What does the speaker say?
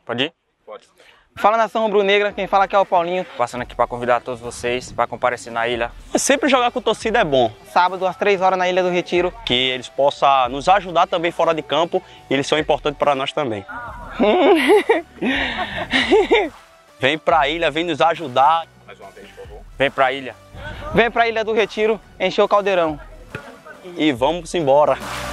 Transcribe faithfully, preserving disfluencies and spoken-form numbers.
Pode ir? Pode. Fala, nação rubro-negra, quem fala aqui é o Paulinho. Passando aqui para convidar todos vocês para comparecer na ilha. Sempre jogar com torcida é bom. Sábado, às três horas, na Ilha do Retiro. Que eles possam nos ajudar também fora de campo. E eles são importantes para nós também. Vem pra ilha, vem nos ajudar. Mais uma vez, por favor. Vem pra ilha. Vem pra Ilha do Retiro, encher o caldeirão. E vamos embora.